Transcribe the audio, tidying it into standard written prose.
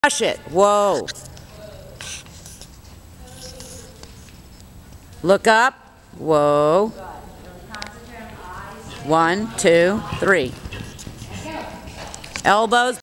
Brush it. Whoa. Look up. Whoa. 1, 2, 3. Elbows.